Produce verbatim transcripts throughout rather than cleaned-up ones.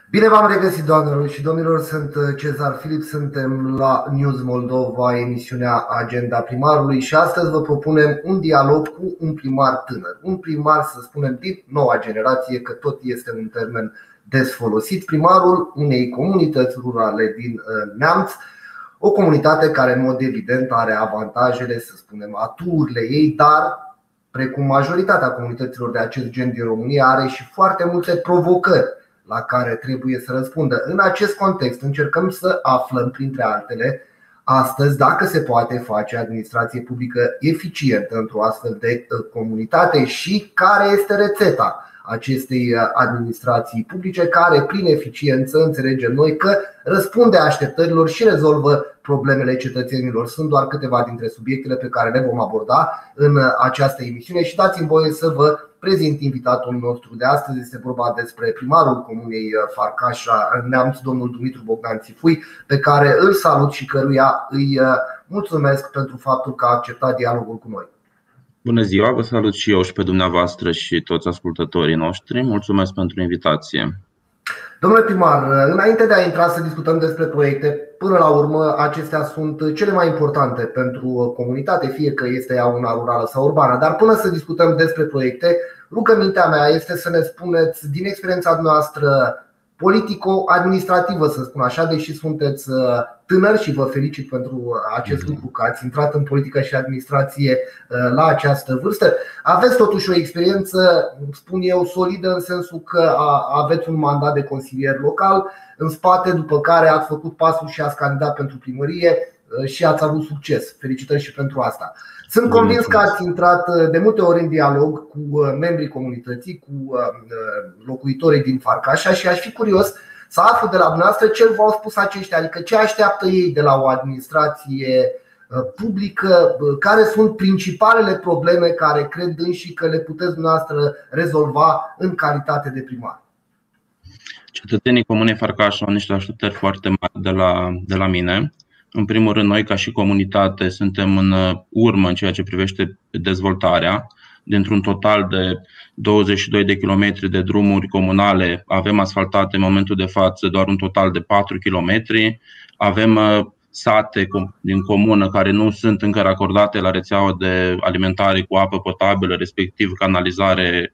Bine v-am regăsit, doamnelor și domnilor, sunt Cezar Filip, suntem la News Moldova, emisiunea Agenda Primarului și astăzi vă propunem un dialog cu un primar tânăr. Un primar, să spunem, din noua generație, că tot este un termen des folosit, primarul unei comunități rurale din Neamț, o comunitate care în mod evident are avantajele, să spunem, aturile ei, dar precum majoritatea comunităților de acest gen din România are și foarte multe provocări la care trebuie să răspundă. În acest context încercăm să aflăm, printre altele, astăzi dacă se poate face administrație publică eficientă într-o astfel de comunitate și care este rețeta acestei administrații publice care, prin eficiență, înțelegem noi că răspunde așteptărilor și rezolvă problemele cetățenilor. Sunt doar câteva dintre subiectele pe care le vom aborda în această emisiune și dați-mi voie să vă prezint invitatul nostru de astăzi. Este vorba despre primarul comunei Farcașa Neamț, domnul Dumitru Bogdan Țifui, pe care îl salut și căruia îi mulțumesc pentru faptul că a acceptat dialogul cu noi. Bună ziua, vă salut și eu și pe dumneavoastră și toți ascultătorii noștri. Mulțumesc pentru invitație. Domnule primar, înainte de a intra să discutăm despre proiecte, până la urmă acestea sunt cele mai importante pentru comunitate, fie că este ea una rurală sau urbană. Dar până să discutăm despre proiecte, rugămintea mea este să ne spuneți din experiența noastră politico-administrativă, să spun așa, deși sunteți tânări și vă felicit pentru acest lucru că ați intrat în politică și administrație la această vârstă. Aveți totuși o experiență, spun eu, solidă în sensul că aveți un mandat de consilier local în spate, după care ați făcut pasul și ați candidat pentru primărie și ați avut succes. Felicitări și pentru asta. Sunt convins că ați intrat de multe ori în dialog cu membrii comunității, cu locuitorii din Farcașa și aș fi curios să aflu de la dumneavoastră ce v-au spus aceștia, adică ce așteaptă ei de la o administrație publică, care sunt principalele probleme care cred înși că le puteți dumneavoastră rezolva în calitate de primar. Cetățenii comunei Farcașa au niște așteptări foarte mari de la, de la mine. În primul rând, noi ca și comunitate suntem în urmă în ceea ce privește dezvoltarea. Dintr-un total de douăzeci și doi de kilometri de drumuri comunale, avem asfaltate în momentul de față doar un total de patru kilometri. Avem sate din comună care nu sunt încă racordate la rețeaua de alimentare cu apă potabilă, respectiv canalizare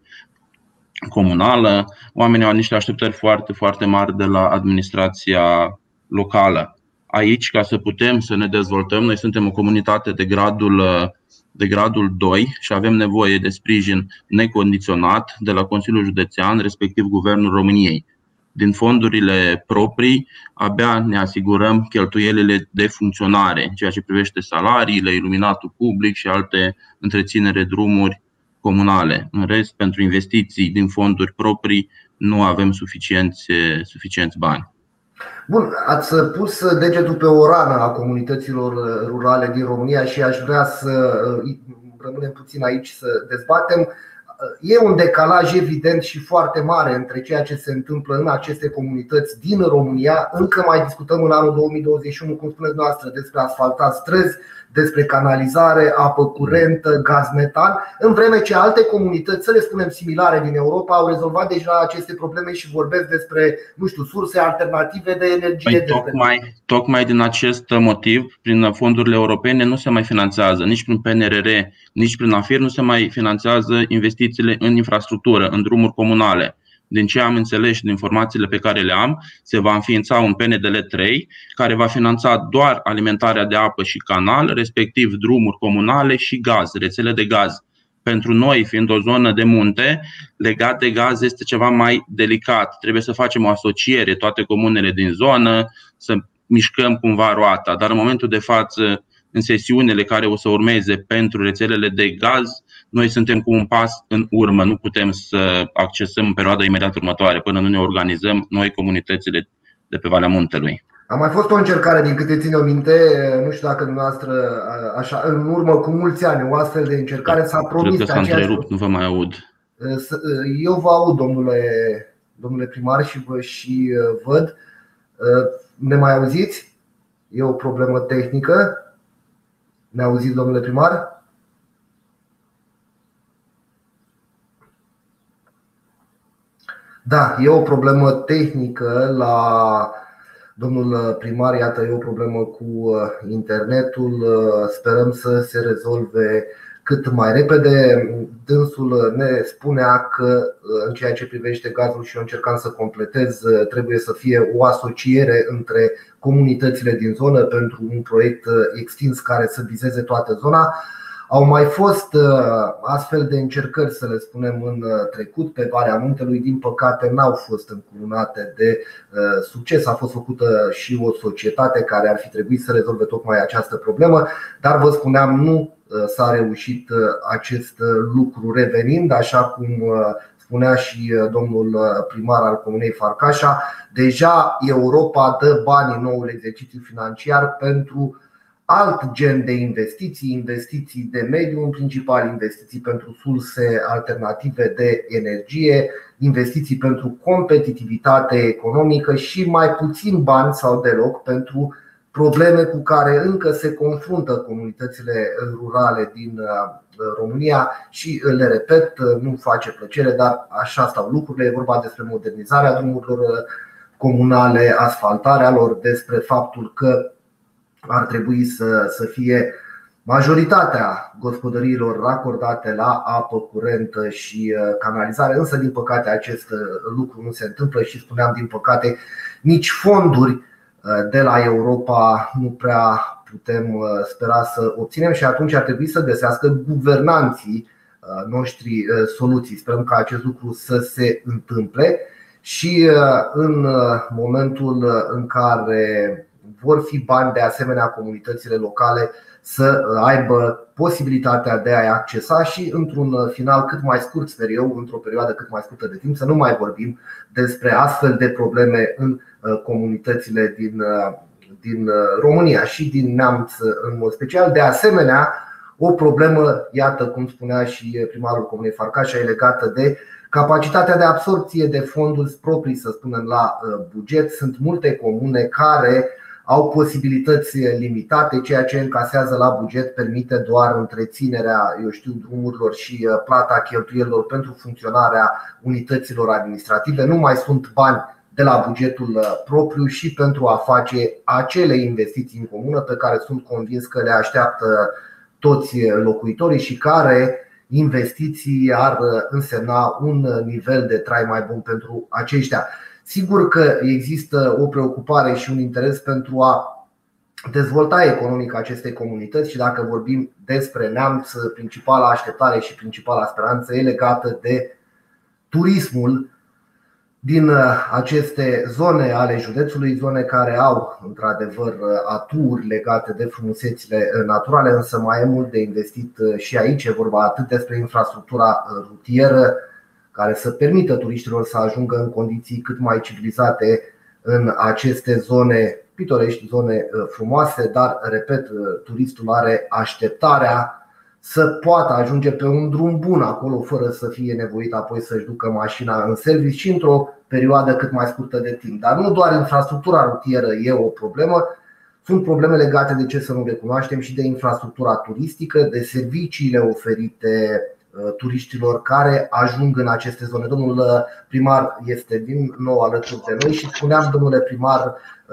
comunală. Oamenii au niște așteptări foarte, foarte mari de la administrația locală. Aici, ca să putem să ne dezvoltăm, noi suntem o comunitate de gradul, de gradul doi și avem nevoie de sprijin necondiționat de la Consiliul Județean, respectiv Guvernul României. Din fondurile proprii, abia ne asigurăm cheltuielile de funcționare, ceea ce privește salariile, iluminatul public și alte întreținere drumuri comunale. În rest, pentru investiții din fonduri proprii, nu avem suficienți, suficienți bani. Bun, ați pus degetul pe o rană a comunităților rurale din România și aș vrea să rămânem puțin aici să dezbatem. E un decalaj evident și foarte mare între ceea ce se întâmplă în aceste comunități din România. Încă mai discutăm în anul două mii douăzeci și unu, cum spuneți noastră, despre asfaltat străzi, despre canalizare, apă curentă, gaz metan, în vreme ce alte comunități, să le spunem similare din Europa, au rezolvat deja aceste probleme și vorbesc despre, nu știu, surse alternative de energie. Păi, tocmai, tocmai din acest motiv, prin fondurile europene nu se mai finanțează, nici prin P N R R, nici prin AFIR nu se mai finanțează investițiile în infrastructură, în drumuri comunale. Din ce am înțeles și din informațiile pe care le am, se va înființa un P N D L trei care va finanța doar alimentarea de apă și canal, respectiv drumuri comunale și gaz, rețele de gaz. Pentru noi, fiind o zonă de munte, legat de gaz este ceva mai delicat. Trebuie să facem o asociere, toate comunele din zonă, să mișcăm cumva roata. Dar în momentul de față, în sesiunile care o să urmeze pentru rețelele de gaz, noi suntem cu un pas în urmă. Nu putem să accesăm în perioada imediat următoare până nu ne organizăm noi comunitățile de pe Valea Muntelui. A mai fost o încercare, din câte țin eu minte, nu știu dacă dumneavoastră, așa, în urmă cu mulți ani, o astfel de încercare s-a promis. Cred că s-a întrerupt, nu vă mai aud. Eu vă aud, domnule, domnule primar, și vă și văd. Ne mai auziți? E o problemă tehnică. Ne auziți, domnule primar? Da, e o problemă tehnică la domnul primar, iată, e o problemă cu internetul. Sperăm să se rezolve cât mai repede. Dânsul ne spunea că în ceea ce privește gazul, și eu încercam să completez, trebuie să fie o asociere între comunitățile din zonă pentru un proiect extins care să vizeze toată zona. Au mai fost astfel de încercări, să le spunem, în trecut pe Valea Muntelui. Din păcate n-au fost încununate de succes. A fost făcută și o societate care ar fi trebuit să rezolve tocmai această problemă, dar vă spuneam, nu s-a reușit acest lucru. Revenind, așa cum spunea și domnul primar al Comunei Farcașa, deja Europa dă bani în noul exercițiu financiar pentru alt gen de investiții, investiții de mediu, în principal investiții pentru surse alternative de energie, investiții pentru competitivitate economică și mai puțin bani sau deloc pentru probleme cu care încă se confruntă comunitățile rurale din România. Și le repet, nu face plăcere, dar așa stau lucrurile. E vorba despre modernizarea drumurilor comunale, asfaltarea lor, despre faptul că ar trebui să, să fie majoritatea gospodăriilor racordate la apă curentă și canalizare. Însă, din păcate, acest lucru nu se întâmplă și, spuneam, din păcate, nici fonduri de la Europa nu prea putem spera să obținem. Și atunci ar trebui să găsească guvernanții noștri soluții. Sperăm ca acest lucru să se întâmple și în momentul în care vor fi bani, de asemenea, comunitățile locale să aibă posibilitatea de a-i accesa și, într-un final cât mai scurt, sper eu, într-o perioadă cât mai scurtă de timp, să nu mai vorbim despre astfel de probleme în comunitățile din, din România și din Neamț în mod special. De asemenea, o problemă, iată cum spunea și primarul Comunei Farcașa, e legată de capacitatea de absorbție de fonduri proprii, să spunem, la buget. Sunt multe comune care au posibilități limitate. Ceea ce încasează la buget permite doar întreținerea, eu știu, drumurilor și plata cheltuielilor pentru funcționarea unităților administrative. Nu mai sunt bani de la bugetul propriu și pentru a face acele investiții în comună pe care sunt convins că le așteaptă toți locuitorii și care investiții ar însemna un nivel de trai mai bun pentru aceștia. Sigur că există o preocupare și un interes pentru a dezvolta economic aceste comunități și dacă vorbim despre Neamț, principala așteptare și principala speranță e legată de turismul din aceste zone ale județului, zone care au într-adevăr aturi legate de frumusețile naturale, însă mai e mult de investit și aici. E vorba atât despre infrastructura rutieră, care să permită turiștilor să ajungă în condiții cât mai civilizate în aceste zone pitorești, zone frumoase, dar, repet, turistul are așteptarea să poată ajunge pe un drum bun acolo, fără să fie nevoit apoi să-și ducă mașina în serviciu și într-o perioadă cât mai scurtă de timp. Dar nu doar infrastructura rutieră e o problemă, sunt probleme legate, de ce să nu recunoaștem, și de infrastructura turistică, de serviciile oferite turiștilor care ajung în aceste zone. Domnul primar este din nou alături de noi și spuneam, domnule primar,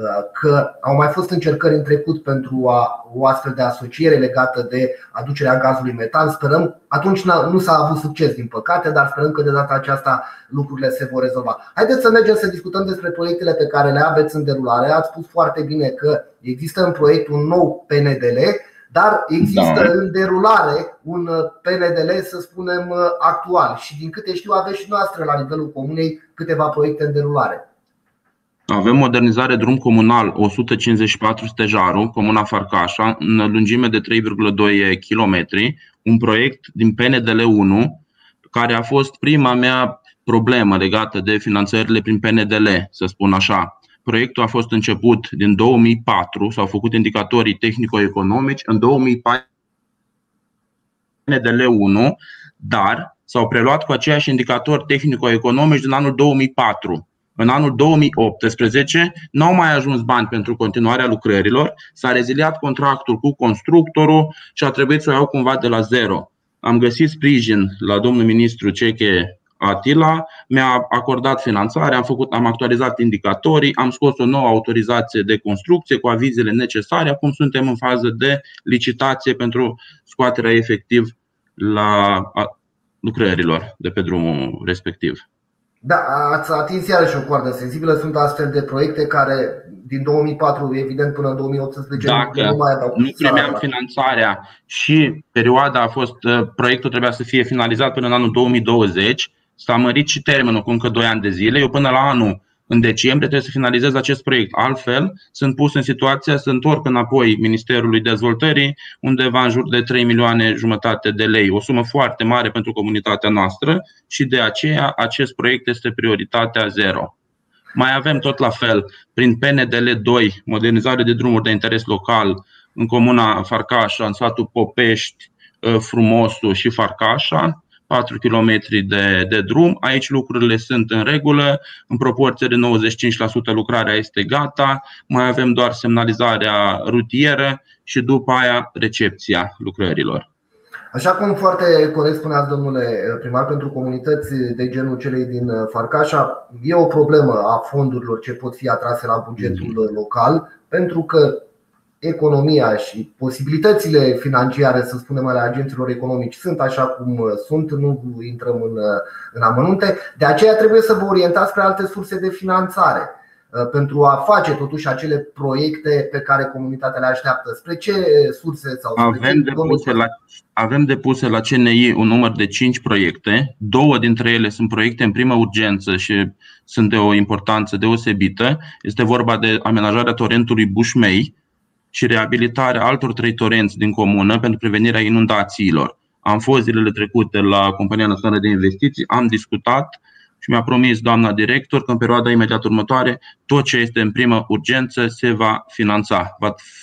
că au mai fost încercări în trecut pentru a, o astfel de asociere legată de aducerea gazului metan. Sperăm, atunci nu s-a avut succes, din păcate, dar sperăm că de data aceasta lucrurile se vor rezolva. Haideți să mergem să discutăm despre proiectele pe care le aveți în derulare. Ați spus foarte bine că există în proiect un nou P N D L, dar există da. în derulare un P N D L, să spunem, actual. Și din câte știu, aveți și noastră la nivelul comunei câteva proiecte în derulare. Avem modernizare drum comunal o sută cincizeci și patru Stejarul, Comuna Farcașa, în lungime de trei virgulă doi kilometri, un proiect din P N D L unu, care a fost prima mea problemă legată de finanțările prin P N D L, să spun așa. Proiectul a fost început din două mii patru, s-au făcut indicatorii tehnico-economici în două mii patru P N D L unu, dar s-au preluat cu aceiași indicatori tehnico-economici din anul două mii patru. În anul două mii optsprezece n-au mai ajuns bani pentru continuarea lucrărilor, s-a reziliat contractul cu constructorul și a trebuit să o iau cumva de la zero. Am găsit sprijin la domnul ministru Ceche Atila, mi-a acordat finanțare, am, făcut, am actualizat indicatorii, am scos o nouă autorizație de construcție cu avizele necesare. Acum suntem în fază de licitație pentru scoaterea efectiv la lucrărilor de pe drumul respectiv. Da, ați atins iarăși o coardă sensibilă. Sunt astfel de proiecte care din două mii patru, evident, până în două mii optsprezece Dacă nu mai aveau nu primeam finanțarea și perioada a fost, proiectul trebuia să fie finalizat până în anul două mii douăzeci, s-a mărit și termenul cu încă doi ani de zile. Eu până la anul, în decembrie, trebuie să finalizez acest proiect. Altfel, sunt pus în situația să întorc înapoi Ministerului Dezvoltării undeva în jur de trei milioane jumătate de lei, o sumă foarte mare pentru comunitatea noastră și de aceea acest proiect este prioritatea zero. Mai avem tot la fel, prin P N D L doi, modernizare de drumuri de interes local în comuna Farcașa, în satul Popești, Frumosul și Farcașa, patru kilometri de, de drum. Aici lucrurile sunt în regulă, în proporție de nouăzeci și cinci la sută lucrarea este gata, mai avem doar semnalizarea rutieră și după aia recepția lucrărilor. Așa cum foarte corect spuneați, domnule primar, pentru comunități de genul celei din Farcașa, e o problemă a fondurilor ce pot fi atrase la bugetul local, pentru că economia și posibilitățile financiare, să spunem, ale agenților economici sunt așa cum sunt, nu intrăm în, în amănunte. De aceea trebuie să vă orientați spre alte surse de finanțare pentru a face totuși acele proiecte pe care comunitatea le așteaptă. Spre ce surse sau spre avem, depuse la, avem depuse la C N I un număr de cinci proiecte. Două dintre ele sunt proiecte în primă urgență și sunt de o importanță deosebită. Este vorba de amenajarea torentului Bușmei și reabilitarea altor trei torenți din comună pentru prevenirea inundațiilor. Am fost zilele trecute la Compania Națională de Investiții, am discutat și mi-a promis doamna director că în perioada imediat următoare tot ce este în primă urgență se va finanța.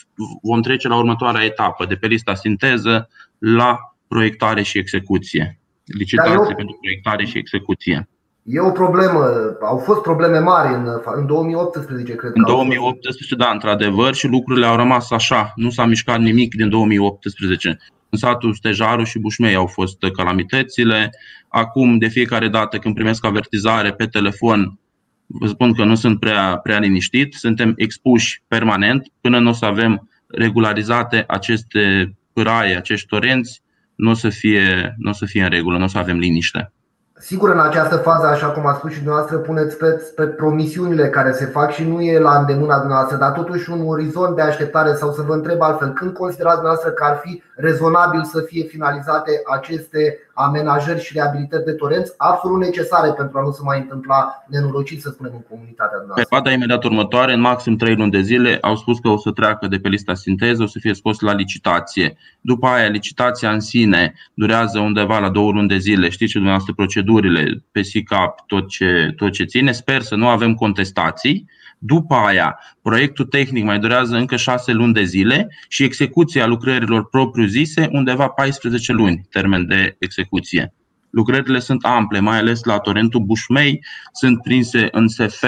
Vom trece la următoarea etapă, de pe lista sinteză la proiectare și execuție. Licitație eu... pentru proiectare și execuție. E o problemă, au fost probleme mari în, în două mii optsprezece, cred că. În două mii optsprezece, da, într-adevăr, și lucrurile au rămas așa. Nu s-a mișcat nimic din două mii optsprezece. În satul Stejaru și Bușmei au fost calamitățile. Acum, de fiecare dată când primesc avertizare pe telefon, vă spun că nu sunt prea, prea liniștit. Suntem expuși permanent până nu o să avem regularizate aceste pâraie, acești torenți, nu o să fie, nu o să fie în regulă, nu o să avem liniște. Sigur, în această fază, așa cum a spus și dumneavoastră, puneți pe, pe promisiunile care se fac și nu e la îndemâna dumneavoastră, dar totuși un orizont de așteptare, sau să vă întreb altfel, când considerați dumneavoastră că ar fi rezonabil să fie finalizate aceste amenajări și reabilitări de torenți absolut necesare pentru a nu se mai întâmpla nenorociri, să spunem, în comunitatea dumneavoastră? Perioada imediat următoare, în maxim trei luni de zile, au spus că o să treacă de pe lista sinteză, o să fie scos la licitație. După aia, licitația în sine durează undeva la două luni de zile. Știți dumneavoastră procedurile pe S I C A P, tot ce, tot ce ține. Sper să nu avem contestații. După aia, proiectul tehnic mai durează încă șase luni de zile și execuția lucrărilor propriu-zise undeva paisprezece luni, termen de execuție. Lucrările sunt ample, mai ales la torentul Bușmei, sunt prinse în S F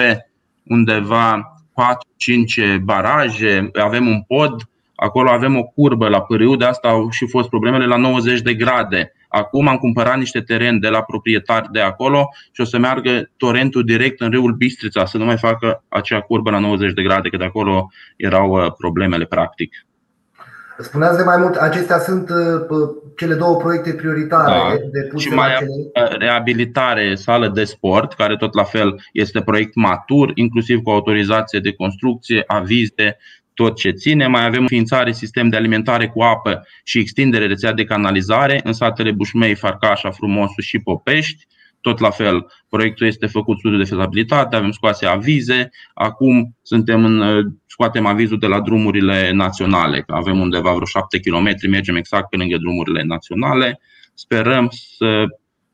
undeva patru cinci baraje, avem un pod, acolo avem o curbă la pârâu, de asta au și fost problemele la nouăzeci de grade. Acum am cumpărat niște teren de la proprietari de acolo și o să meargă torentul direct în râul Bistrița, să nu mai facă acea curbă la nouăzeci de grade, că de acolo erau problemele practic. Spuneați de mai mult, acestea sunt cele două proiecte prioritare, da, depuse și mai la cele... reabilitare, sală de sport, care tot la fel este proiect matur, inclusiv cu autorizație de construcție, avize, tot ce ține. Mai avem înființare sistem de alimentare cu apă și extindere rețea de canalizare în satele Bușmei, Farcașa, Frumosul și Popești. Tot la fel, proiectul este făcut studiu de fezabilitate, avem scoase avize. Acum suntem în, scoatem avizul de la drumurile naționale, că avem undeva vreo șapte kilometri, mergem exact pe lângă drumurile naționale. Sperăm să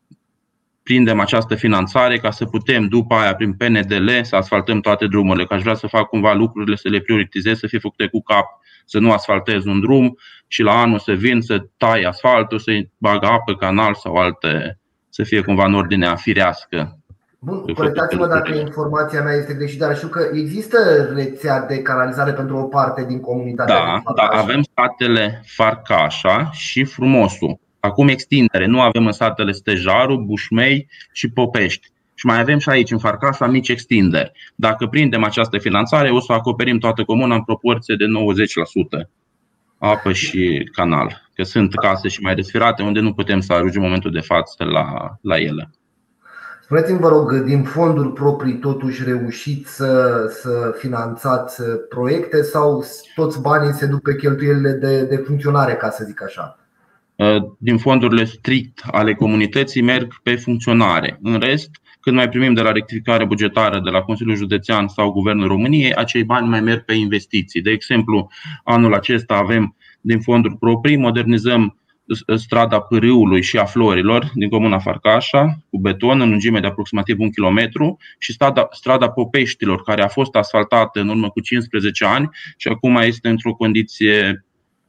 prindem această finanțare ca să putem după aia prin P N D L să asfaltăm toate drumurile, că aș vrea să fac cumva lucrurile, să le prioritizez, să fie făcute cu cap, să nu asfaltez un drum și la anul să vin să tai asfaltul, să-i bag apă, canal sau alte, să fie cumva în ordinea firească. Bun, corectați-mă dacă informația mea este greșită, dar știu că există rețea de canalizare pentru o parte din comunitatea. Da, da, avem satele Farcașa și Frumosul. Acum extindere, nu avem în satele Stejaru, Bușmei și Popești. Și mai avem și aici, în Farcașa, mici extinderi. Dacă prindem această finanțare, o să acoperim toată comuna în proporție de nouăzeci la sută apă și canal. Că sunt case și mai resfirate unde nu putem să ajungem în momentul de față la, la ele. Spuneți-mi, vă rog, din fonduri proprii totuși reușiți să, să finanțați proiecte sau toți banii se duc pe cheltuielile de, de funcționare, ca să zic așa? Din fondurile strict ale comunității merg pe funcționare. În rest, când mai primim de la rectificare bugetară de la Consiliul Județean sau Guvernul României, acei bani mai merg pe investiții. De exemplu, anul acesta avem din fonduri proprii, modernizăm strada Pârâului și a Florilor din comuna Farcașa cu beton în lungime de aproximativ un kilometru și strada, strada Popeștilor, care a fost asfaltată în urmă cu cincisprezece ani și acum este într-o condiție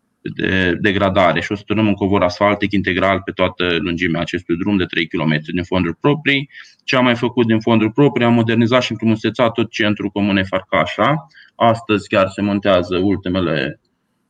de degradare și o să turnăm un covor asfaltic integral pe toată lungimea acestui drum de trei kilometri din fonduri proprii. Ce am mai făcut din fonduri proprii? Am modernizat și înfrumusețat tot centrul comunei Farcașa. Astăzi chiar se montează ultimele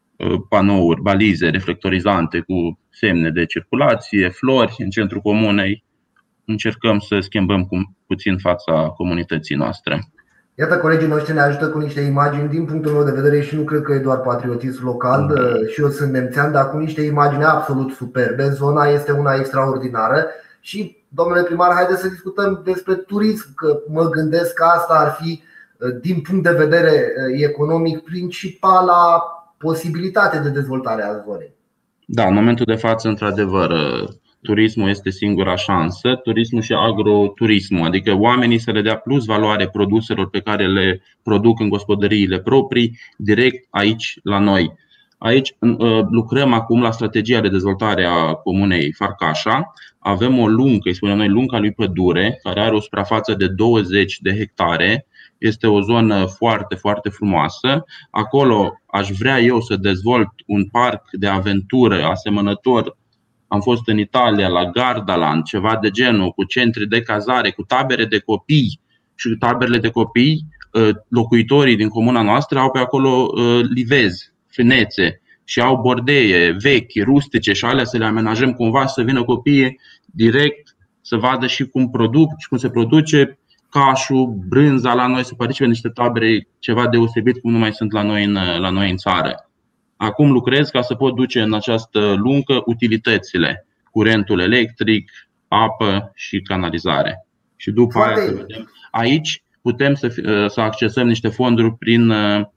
panouri, balize reflectorizante cu semne de circulație, flori în centrul comunei. Încercăm să schimbăm puțin fața comunității noastre. Iată, colegii noștri ne ajută cu niște imagini din punctul meu de vedere și nu cred că e doar patriotism local, mm. și eu sunt nemțean, dar cu niște imagini absolut superbe. Zona este una extraordinară și, domnule primar, haideți să discutăm despre turism, că mă gândesc că asta ar fi, din punct de vedere economic, principala posibilitate de dezvoltare a zonei. Da, în momentul de față, într-adevăr, turismul este singura șansă, turismul și agroturismul, adică oamenii să le dea plus valoare produselor pe care le produc în gospodăriile proprii, direct aici la noi. Aici lucrăm acum la strategia de dezvoltare a comunei Farcașa. Avem o luncă, îi spunem noi, lunca lui Pădure, care are o suprafață de douăzeci de hectare. Este o zonă foarte, foarte frumoasă. Acolo aș vrea eu să dezvolt un parc de aventură asemănător. Am fost în Italia, la Gardaland, ceva de genul, cu centri de cazare, cu tabere de copii. Și taberele de copii, locuitorii din comuna noastră au pe acolo livezi, finețe și au bordeie vechi, rustice și alea să le amenajăm cumva să vină copiii direct să vadă și cum produc și cum se produce cașul, brânza la noi, să participe în niște tabere ceva deosebit cum nu mai sunt la noi în, la noi în țară. Acum lucrez ca să pot duce în această luncă utilitățile, curentul electric, apă și canalizare. Și după Foarte... aia să vedem. Aici putem să, să accesăm niște fonduri prin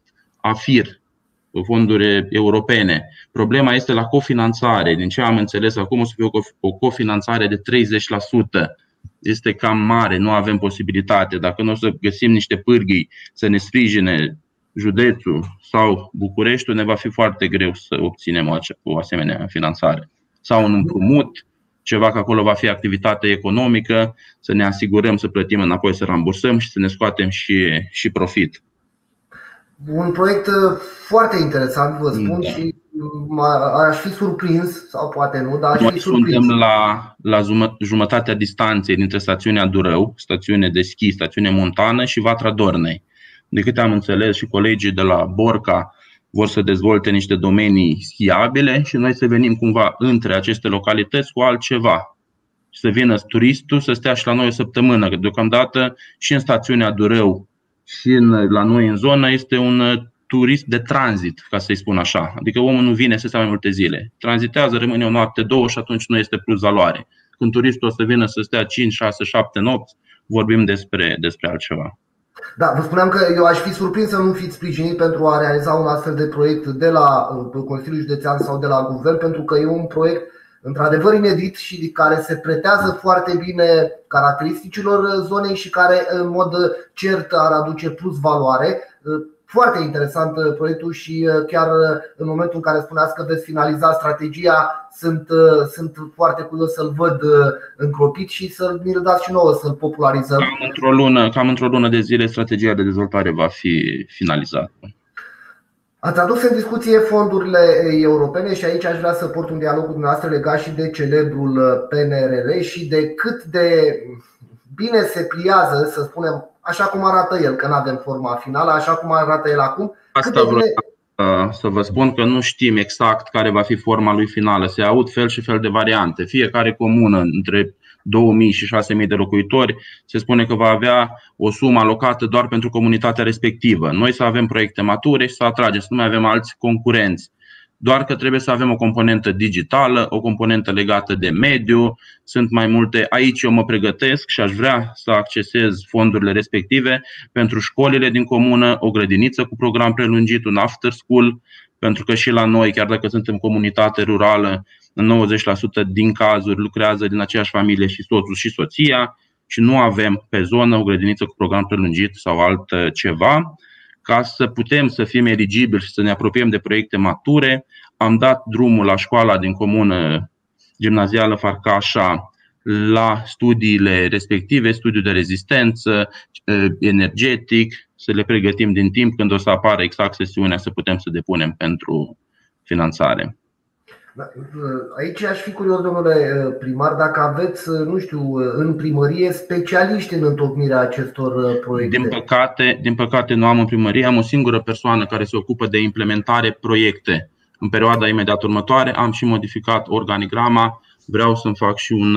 AFIR, fonduri europene. Problema este la cofinanțare. Din ce am înțeles acum o să fie o cofinanțare de treizeci la sută. Este cam mare, nu avem posibilitate. Dacă nu o să găsim niște pârghii să ne sprijine județul sau Bucureștiul, ne va fi foarte greu să obținem o asemenea finanțare. Sau un împrumut, ceva că acolo va fi activitate economică, să ne asigurăm să plătim înapoi, să rambursăm și să ne scoatem și, și profit. Un proiect foarte interesant, vă spun, da. Și aș fi surprins, sau poate nu, dar aș Noi fi surprins. Suntem la, la jumătatea distanței dintre stațiunea Durău, stațiune de schi, stațiune montană și Vatra Dornei. De câte am înțeles, și colegii de la Borca vor să dezvolte niște domenii schiabile și noi să venim cumva între aceste localități cu altceva. Să vină turistul să stea și la noi o săptămână, că deocamdată și în stațiunea Durău și în, la noi în zonă este un turism de tranzit, ca să-i spun așa. Adică omul nu vine să stea mai multe zile. Tranzitează, rămâne o noapte, două și atunci nu este plus valoare. Când turistul o să vină să stea cinci, șase, șapte nopți, vorbim despre, despre altceva. Da, vă spuneam că eu aș fi surprins să nu fiți sprijinit pentru a realiza un astfel de proiect de la Consiliul Județean sau de la Guvern, pentru că e un proiect într-adevăr inedit și care se pretează foarte bine caracteristicilor zonei și care în mod cert ar aduce plus valoare. Foarte interesant proiectul și chiar în momentul în care spuneați că veți finaliza strategia, sunt, sunt foarte curios să-l văd încropit și să mi-l dați și nouă să-l popularizăm. Cam într-o lună, cam într-o lună de zile strategia de dezvoltare va fi finalizată. Ați adus în discuție fondurile europene și aici aș vrea să port un dialog cu dumneavoastră legat și de celebrul P N R R și de cât de bine se pliază, să spunem, așa cum arată el, că nu avem forma finală, așa cum arată el acum. Asta vreau, să vă spun că nu știm exact care va fi forma lui finală. Se aud fel și fel de variante. Fiecare comună între două mii și șase mii de locuitori se spune că va avea o sumă alocată doar pentru comunitatea respectivă. Noi să avem proiecte mature și să atragem, să nu mai avem alți concurenți. Doar că trebuie să avem o componentă digitală, o componentă legată de mediu. Sunt mai multe. Aici eu mă pregătesc și aș vrea să accesez fondurile respective pentru școlile din comună, o grădiniță cu program prelungit, un after school, pentru că și la noi, chiar dacă suntem comunitate rurală, în nouăzeci la sută din cazuri lucrează din aceeași familie și soțul și soția și nu avem pe zonă o grădiniță cu program prelungit sau altceva. Ca să putem să fim eligibili și să ne apropiem de proiecte mature, am dat drumul la școala din comună gimnazială Farcașa la studiile respective, studiu de rezistență, energetic, să le pregătim din timp când o să apară exact sesiunea să putem să depunem pentru finanțare. Aici aș fi curios, domnule primar, dacă aveți, nu știu, în primărie specialiști în întocmirea acestor proiecte. Din păcate, din păcate nu am în primărie, am o singură persoană care se ocupă de implementare proiecte. În perioada imediat următoare am și modificat organigrama, vreau să-mi fac și un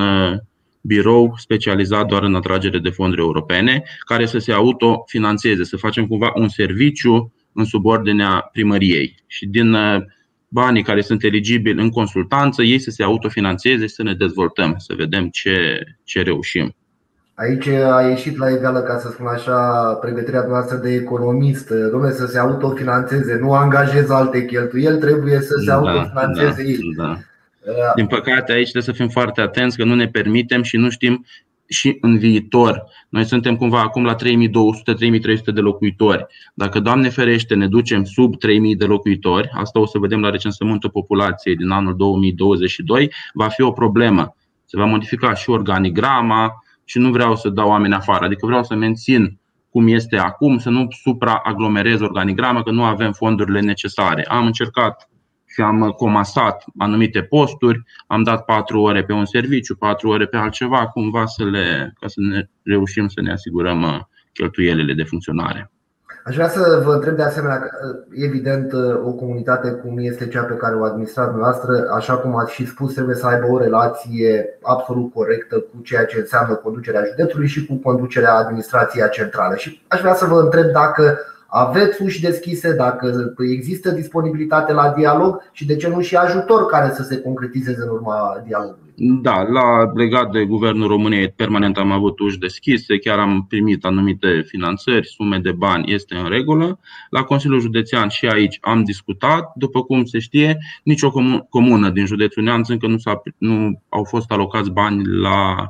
birou specializat doar în atragere de fonduri europene, care să se autofinanțeze, să facem cumva un serviciu în subordinea primăriei. Și din banii care sunt eligibili în consultanță, ei să se autofinanțeze și să ne dezvoltăm, să vedem ce, ce reușim. Aici a ieșit la egală, ca să spun așa, pregătirea noastră de economist. Dom'le, să se autofinanțeze, nu angajeze alte cheltuieli, trebuie să se autofinanțeze da, ei. Da. Din păcate, aici trebuie să fim foarte atenți că nu ne permitem și nu știm și în viitor. Noi suntem cumva acum la trei mii două sute - trei mii trei sute de locuitori. Dacă, Doamne ferește, ne ducem sub trei mii de locuitori, asta o să vedem la recensământul populației din anul două mii douăzeci și doi, va fi o problemă. Se va modifica și organigrama și nu vreau să dau oameni afară, adică vreau să mențin cum este acum, să nu supraaglomerez organigrama, că nu avem fondurile necesare. Am încercat și am comasat anumite posturi, am dat patru ore pe un serviciu, patru ore pe altceva, cumva să le, ca să ne reușim să ne asigurăm cheltuielile de funcționare. Aș vrea să vă întreb de asemenea, evident, o comunitate cum este cea pe care o administrați dumneavoastră, așa cum ați și spus, trebuie să aibă o relație absolut corectă cu ceea ce înseamnă conducerea județului și cu conducerea administrației centrale. Și aș vrea să vă întreb dacă aveți uși deschise, dacă există disponibilitate la dialog și de ce nu și ajutor care să se concretizeze în urma dialogului. Da, la legat de Guvernul României permanent am avut uși deschise, chiar am primit anumite finanțări, sume de bani, este în regulă. La Consiliul Județean și aici am discutat, după cum se știe, nicio comună din județul Neamț încă nu, s-a, nu au fost alocați bani la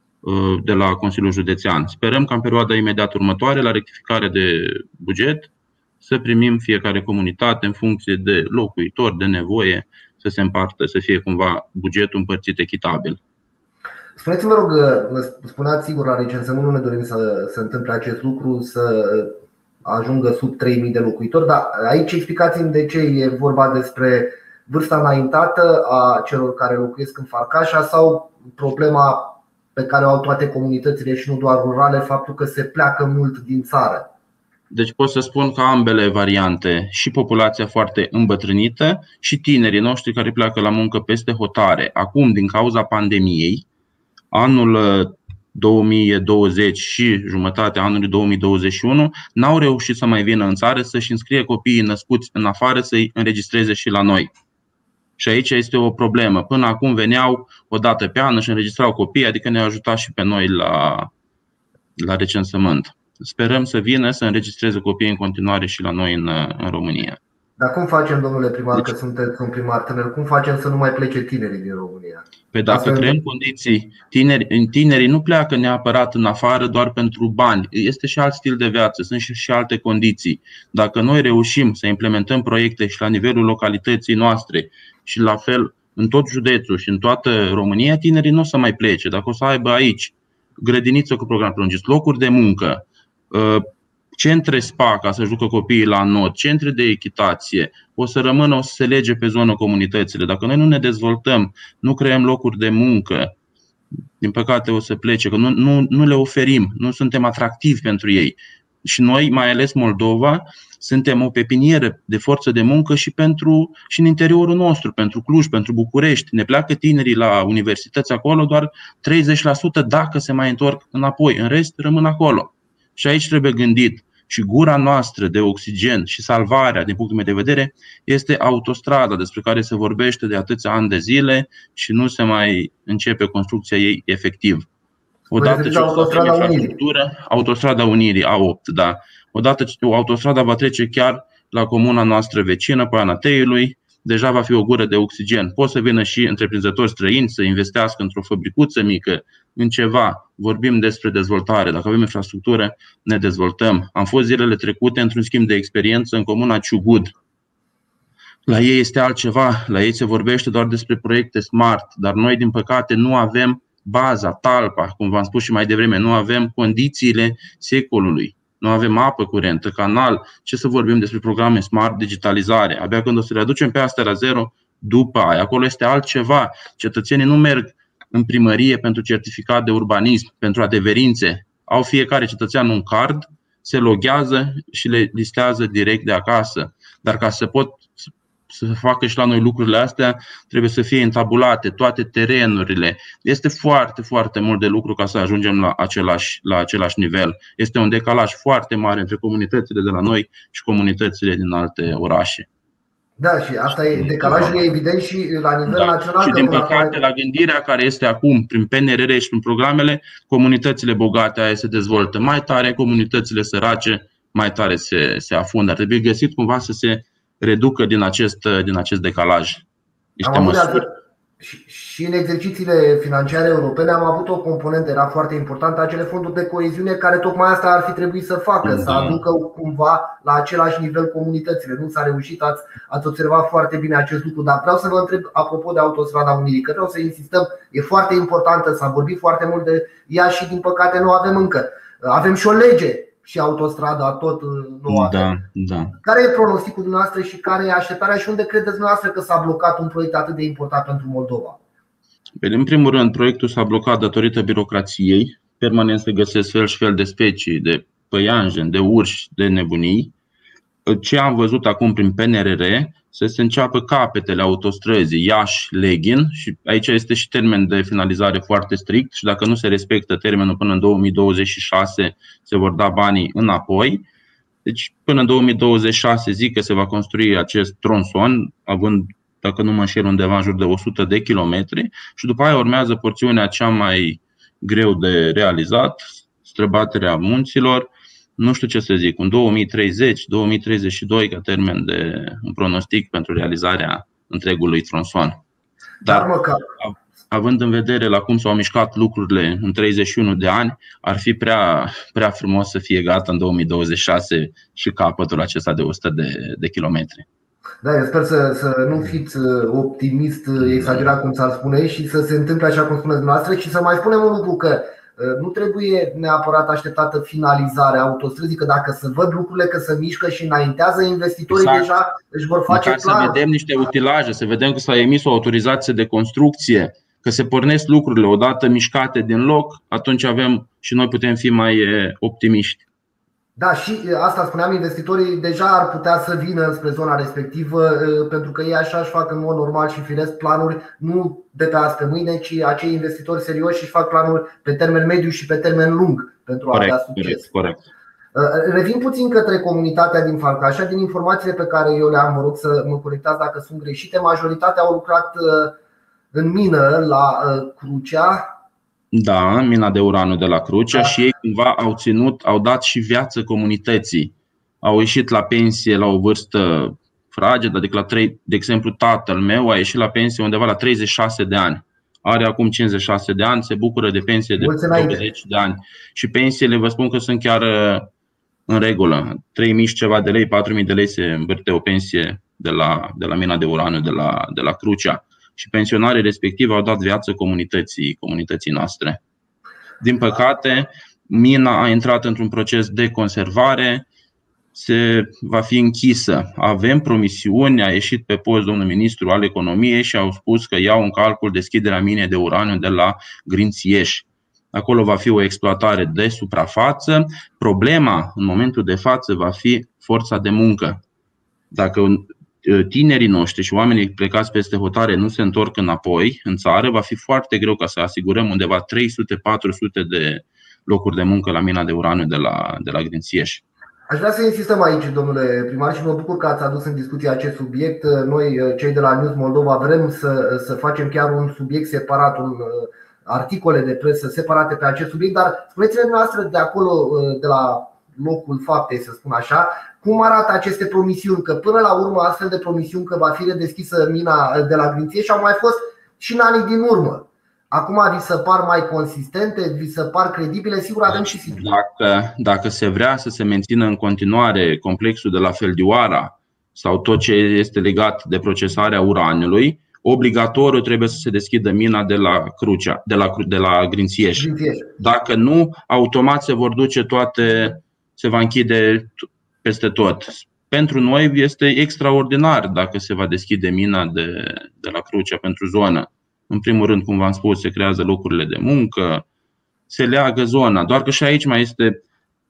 de la Consiliul Județean. Sperăm că în perioada imediat următoare, la rectificare de buget, să primim fiecare comunitate în funcție de locuitori, de nevoie, să se împartă, să fie cumva bugetul împărțit echitabil. Spuneți-mă, rog, spuneați sigur la recensământ, nu ne dorim să se întâmple acest lucru, să ajungă sub trei mii de locuitori, dar aici explicați-mi de ce e vorba despre vârsta înaintată a celor care locuiesc în Farcașa sau problema pe care o au toate comunitățile și nu doar rurale, faptul că se pleacă mult din țară. Deci pot să spun că ambele variante, și populația foarte îmbătrânită și tinerii noștri care pleacă la muncă peste hotare. Acum, din cauza pandemiei, anul două mii douăzeci și jumătatea anului două mii douăzeci și unu n-au reușit să mai vină în țară să-și înscrie copiii născuți în afară să-i înregistreze și la noi. Și aici este o problemă. Până acum veneau o dată pe an și înregistrau copii, adică ne-au ajutat și pe noi la, la recensământ. Sperăm să vină să înregistreze copiii în continuare și la noi în, în România. Dar cum facem, domnule primar, deci, că sunteți un primar tânăr, cum facem să nu mai plece tinerii din România? Pe dacă creăm condiții, tineri, tinerii nu pleacă neapărat în afară doar pentru bani. Este și alt stil de viață, sunt și, și alte condiții. Dacă noi reușim să implementăm proiecte și la nivelul localității noastre și la fel în tot județul și în toată România, tinerii nu o să mai plece. Dacă o să aibă aici grădiniță cu program prelungit, locuri de muncă, centre spa ca să jucă copiii la not, centre de echitație, o să rămână, o să se lege pe zonă comunitățile. Dacă noi nu ne dezvoltăm, nu creăm locuri de muncă, din păcate o să plece, că nu, nu, nu le oferim, nu suntem atractivi pentru ei. Și noi, mai ales Moldova, suntem o pepinieră de forță de muncă și, pentru, și în interiorul nostru, pentru Cluj, pentru București. Ne pleacă tinerii la universități acolo, doar treizeci la sută dacă se mai întorc înapoi, în rest rămân acolo. Și aici trebuie gândit. Și gura noastră de oxigen și salvarea, din punctul meu de vedere, este autostrada despre care se vorbește de atâția ani de zile și nu se mai începe construcția ei efectiv. Odată ce autostrada Unirii. Autostrada Unirii A opt, da. Odată ce autostrada va trece chiar la comuna noastră vecină, Poiana Teiului, deja va fi o gură de oxigen. Pot să vină și întreprinzători străini să investească într-o fabricuță mică, în ceva. Vorbim despre dezvoltare. Dacă avem infrastructură, ne dezvoltăm. Am fost zilele trecute într-un schimb de experiență în comuna Ciugud. La ei este altceva. La ei se vorbește doar despre proiecte smart, dar noi, din păcate, nu avem baza, talpa, cum v-am spus și mai devreme, nu avem condițiile secolului. Nu avem apă curentă, canal, ce să vorbim despre programe smart, digitalizare. Abia când o să le aducem pe astea la zero, după aia, acolo este altceva. Cetățenii nu merg în primărie pentru certificat de urbanism, pentru adeverințe. Au fiecare cetățean un card, se loghează și le listează direct de acasă. Dar ca să pot să facă și la noi lucrurile astea, trebuie să fie întabulate toate terenurile. Este foarte, foarte mult de lucru ca să ajungem la același, la același nivel. Este un decalaj foarte mare între comunitățile de la noi și comunitățile din alte orașe. Da, și asta e decalajul, e evident și la nivel da. național. Și din păcate, la gândirea care este acum prin P N R R și prin programele, comunitățile bogate aia se dezvoltă mai tare, comunitățile sărace mai tare se, se afundă. Ar trebui găsit cumva să se reducă din acest, din acest decalaj. Niște măsuri. Și, și în exercițiile financiare europene am avut o componentă, era foarte importantă, acele fonduri de coeziune, care tocmai asta ar fi trebuit să facă, da. Să aducă cumva la același nivel comunitățile. Nu s-a reușit, ați, ați observat foarte bine acest lucru. Dar vreau să vă întreb, apropo de autostrada Unirii, că vreau să insistăm, e foarte importantă, s-a vorbit foarte mult de ea și din păcate nu avem încă. Avem și o lege și autostrada tot nu avem. Da, da. Care e pronosticul dumneavoastră și care e așteptarea și unde credeți dumneavoastră că s-a blocat un proiect atât de important pentru Moldova? În primul rând, proiectul s-a blocat datorită birocrației. Permanent se găsesc fel și fel de specii, de păianjen, de urși, de nebunii. Ce am văzut acum prin P N R R, să se înceapă capetele autostrăzii Iași-Leghin și aici este și termen de finalizare foarte strict și dacă nu se respectă termenul până în două mii douăzeci și șase se vor da banii înapoi. Deci până în două mii douăzeci și șase zic că se va construi acest tronson, având, dacă nu mă înșel, undeva în jur de o sută de kilometri și după aia urmează porțiunea cea mai greu de realizat, străbaterea munților. Nu știu ce să zic, în două mii treizeci două mii treizeci și doi ca termen de un pronostic pentru realizarea întregului tronson. Dar având în vedere la cum s-au mișcat lucrurile în treizeci și unu de ani, ar fi prea, prea frumos să fie gata în două mii douăzeci și șase și capătul acesta de o sută de, de kilometri. Da, eu sper să, să nu fiți optimist exagerat, cum s-ar spune, și să se întâmple așa cum spuneți dumneavoastră. Și să mai spunem un lucru, că nu trebuie neapărat așteptată finalizarea autostrăzii, că dacă se văd lucrurile că se mișcă și înaintează, investitorii exact. Deja își vor face plan. Să vedem niște utilaje, să vedem că s-a emis o autorizație de construcție, că se pornesc lucrurile odată mișcate din loc, atunci avem și noi putem fi mai optimiști. Da, și asta spuneam, investitorii deja ar putea să vină spre zona respectivă, pentru că ei așa își fac în mod normal și firesc planuri, nu de pe azi pe mâine, ci acei investitori serioși își fac planuri pe termen mediu și pe termen lung pentru a avea succes. Corect. Revin puțin către comunitatea din Farcașa. Din informațiile pe care eu le am, vă rog să mă corectați dacă sunt greșite, majoritatea au lucrat în mină la Crucea. Da, mina de uranul de la Crucea, da. Și ei cumva au ținut, au dat și viață comunității. Au ieșit la pensie la o vârstă fragedă, adică la trei, de exemplu tatăl meu a ieșit la pensie undeva la treizeci și șase de ani. Are acum cincizeci și șase de ani, se bucură de pensie de douăzeci de ani. Și pensiile, vă spun că sunt chiar în regulă. trei mii și ceva de lei, patru mii de lei se învârte o pensie de la, de la mina de uranul de la, de la Crucea. Și pensionarii respectivi au dat viață comunității, comunității noastre. Din păcate, mina a intrat într-un proces de conservare, se va fi închisă. Avem promisiuni, a ieșit pe post domnul ministru al economiei și au spus că iau în calcul deschiderea minei de uraniu de la Grințieș. acolo va fi o exploatare de suprafață. Problema în momentul de față va fi forța de muncă. Dacă tinerii noștri și oamenii plecați peste hotare nu se întorc înapoi în țară, va fi foarte greu ca să asigurăm undeva trei sute patru sute de locuri de muncă la mina de uraniu de la, de la Grințieș. Aș vrea să insistăm aici, domnule primar, și mă bucur că ați adus în discuție acest subiect. Noi, cei de la News Moldova, vrem să, să facem chiar un subiect separat, un articole de presă separate pe acest subiect, dar spuneți-ne noastră de acolo, de la locul faptei, să spun așa, cum arată aceste promisiuni, că până la urmă astfel de promisiuni că va fi redeschisă mina de la Grințieș au mai fost și în anii din urmă. Acum vi se par mai consistente, vi se par credibile? Sigur, avem și situații. Dacă, dacă se vrea să se mențină în continuare complexul de la Feldioara sau tot ce este legat de procesarea uraniului, obligatoriu trebuie să se deschidă mina de la Crucea, de la, de la Grințieș. Dacă nu, automat se vor duce toate, se va închide peste tot. Pentru noi este extraordinar dacă se va deschide mina de, de la Crucea pentru zonă. În primul rând, cum v-am spus, se creează locurile de muncă, se leagă zona. Doar că și aici mai este,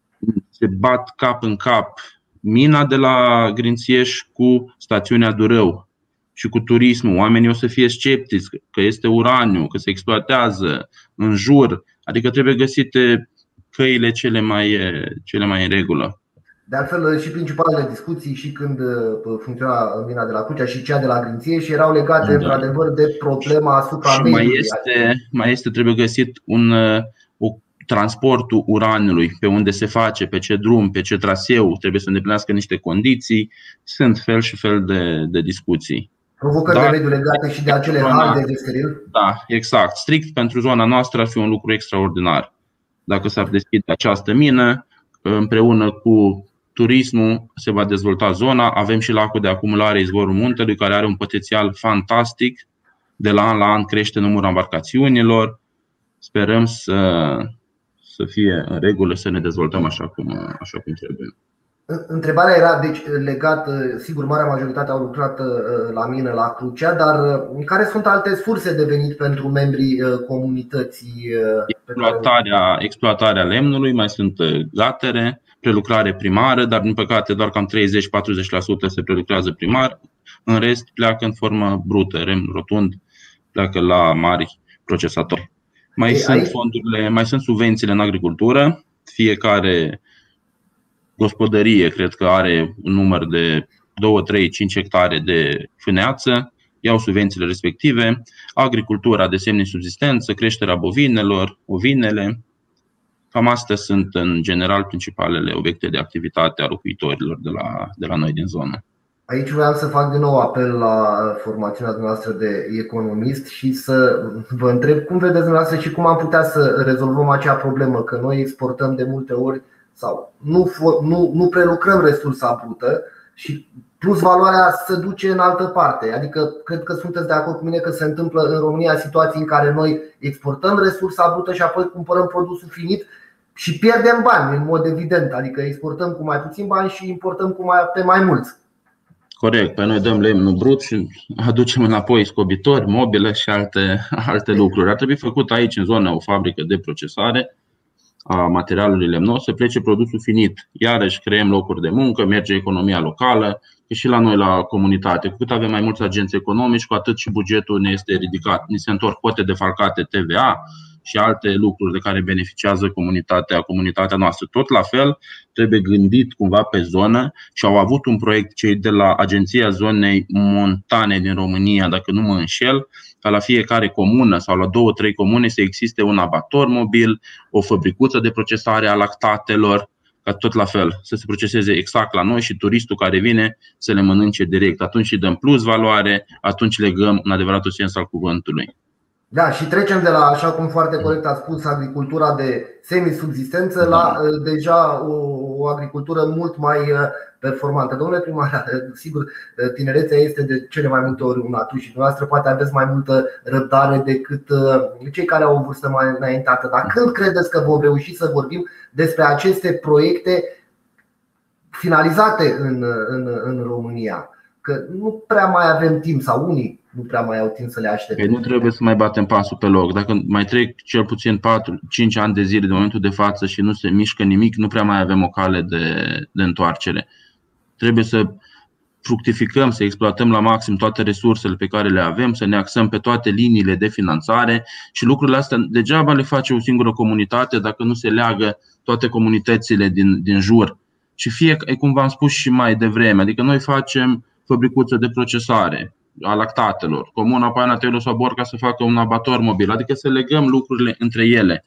se bat cap în cap mina de la Grințieș cu stațiunea Durău și cu turismul. Oamenii o să fie sceptici că este uraniu, că se exploatează în jur. Adică trebuie găsite căile cele mai, cele mai în regulă. De altfel, și principalele discuții, și când funcționa mina de la Crucea și cea de la Grințieș, erau legate, da, într-adevăr, de problema asupra mediului. Mai este, mai este, trebuie găsit un, o, transportul uraniului, pe unde se face, pe ce drum, pe ce traseu, trebuie să îndeplinească niște condiții. Sunt fel și fel de, de discuții. Provocări de mediu legate și de acele halde de steril? Da, exact. Strict pentru zona noastră ar fi un lucru extraordinar. Dacă s-ar deschide această mină, împreună cu turismul se va dezvolta zona. Avem și lacul de acumulare Izvorul Muntelui, care are un potențial fantastic. De la an la an crește numărul embarcațiunilor. Sperăm să, să fie în regulă, să ne dezvoltăm așa cum, așa cum trebuie. Întrebarea era, deci, legat, sigur, marea majoritate au lucrat la mină la Crucea, dar care sunt alte surse de venit pentru membrii comunității? Exploatarea, exploatarea lemnului, mai sunt gatere, prelucrare primară, dar din păcate doar cam treizeci la patruzeci la sută se prelucrează primar. În rest pleacă în formă brută, lemn rotund, pleacă la mari procesatori. Mai Ei, sunt fondurile, mai sunt subvențiile în agricultură. Fiecare gospodărie cred că are un număr de doi, trei, cinci hectare de fâneață, iau subvențiile respective. Agricultura de semne subzistență, creșterea bovinelor, ovinele. Cam astea sunt în general principalele obiecte de activitate a locuitorilor de la, de la noi din zonă. Aici vreau să fac din nou apel la formațiunea dumneavoastră de economist și să vă întreb cum vedeți dumneavoastră și cum am putea să rezolvăm acea problemă, că noi exportăm de multe ori sau nu, nu, nu prelucrăm resursa brută și plus valoarea se duce în altă parte. Adică cred că sunteți de acord cu mine că se întâmplă în România situații în care noi exportăm resursa brută și apoi cumpărăm produsul finit și pierdem bani, în mod evident. Adică exportăm cu mai puțin bani și importăm cu mai, pe mai mulți. Corect, pe noi dăm lemnul brut și aducem înapoi scobitori, mobilă și alte, alte lucruri. Ar trebui făcut aici în zonă o fabrică de procesare a materialului lemnos, să plece produsul finit. Iarăși creăm locuri de muncă, merge economia locală, că și la noi la comunitate. Cu cât avem mai mulți agenți economici, cu atât și bugetul ne este ridicat. Ni se întorc cote defalcate T V A și alte lucruri de care beneficiază comunitatea, comunitatea noastră. Tot la fel, trebuie gândit cumva pe zonă și au avut un proiect cei de la Agenția Zonei Montane din România, dacă nu mă înșel, ca la fiecare comună sau la două, trei comune să existe un abator mobil, o fabricuță de procesare a lactatelor, ca tot la fel să se proceseze exact la noi și turistul care vine să le mănânce direct. Atunci îi dăm plus valoare, atunci legăm în adevăratul sens al cuvântului. Da, și trecem de la, așa cum foarte corect a spus, agricultura de semisubzistență la deja o, o agricultură mult mai performantă. Domnule primar, sigur, tinerețea este de cele mai multe ori un atu și dumneavoastră poate aveți mai multă răbdare decât cei care au o vârstă mai înaintată. Dar când credeți că vom reuși să vorbim despre aceste proiecte finalizate în, în, în România? că nu prea mai avem timp, sau unii nu prea mai au timp să le aștepte. Nu trebuie să mai batem pasul pe loc. Dacă mai trec cel puțin patru cinci ani de zile de momentul de față și nu se mișcă nimic, nu prea mai avem o cale de, de întoarcere. Trebuie să fructificăm, să exploatăm la maxim toate resursele pe care le avem, să ne axăm pe toate liniile de finanțare și lucrurile astea degeaba le face o singură comunitate dacă nu se leagă toate comunitățile din, din jur. Și fie, cum v-am spus și mai devreme, adică noi facem fabricuță de procesare a lactatelor, Comuna Poiana Teiului sau Borca să facă un abator mobil, adică să legăm lucrurile între ele.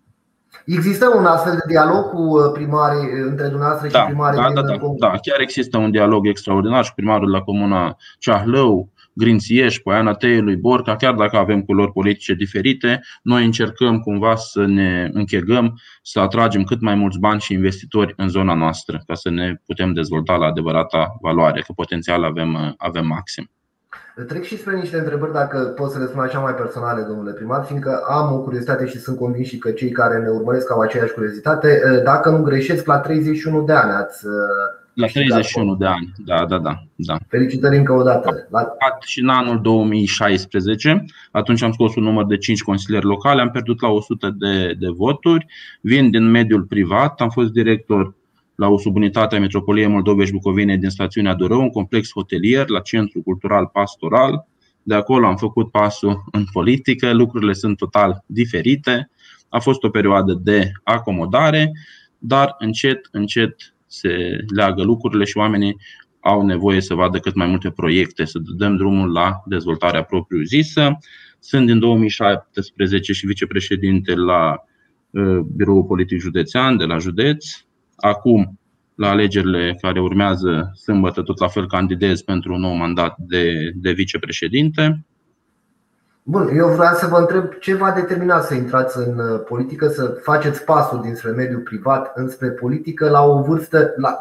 Există un astfel de dialog cu primarii, între dumneavoastră și da, primarii? Da, da, da, da, chiar există un dialog extraordinar și primarul la Comuna Ceahlău, Grințieș, Poiana Teiului, Borca. Chiar dacă avem culori politice diferite, noi încercăm cumva să ne închegăm, să atragem cât mai mulți bani și investitori în zona noastră, ca să ne putem dezvolta la adevărata valoare, că potențial avem, avem maxim. Trec și spre niște întrebări, dacă pot să le spun așa, mai personale, domnule primar, fiindcă am o curiozitate și sunt convins și că cei care ne urmăresc au aceeași curiozitate. Dacă nu greșesc, la treizeci și unu de ani ați... La treizeci și unu de ani, da, da, da, da. Felicitări încă o dată. La... Și în anul două mii șaisprezece, atunci am scos un număr de cinci consilieri locale, am pierdut la o sută de, de voturi. Vin din mediul privat, am fost director la o subunitate a Metropoliei Moldovești-Bucovine din stațiunea Dorău, un complex hotelier la Centrul Cultural Pastoral. De acolo am făcut pasul în politică, lucrurile sunt total diferite. A fost o perioadă de acomodare, dar încet, încet se leagă lucrurile și oamenii au nevoie să vadă cât mai multe proiecte, să dăm drumul la dezvoltarea propriu-zisă. Sunt din două mii șaptesprezece și vicepreședinte la Biroul Politic Județean de la județ. Acum, la alegerile care urmează sâmbătă, tot la fel candidez pentru un nou mandat de, de vicepreședinte. Bun, eu vreau să vă întreb ce v-a determinat să intrați în politică, să faceți pasul dinspre mediul privat înspre politică la o vârstă, la,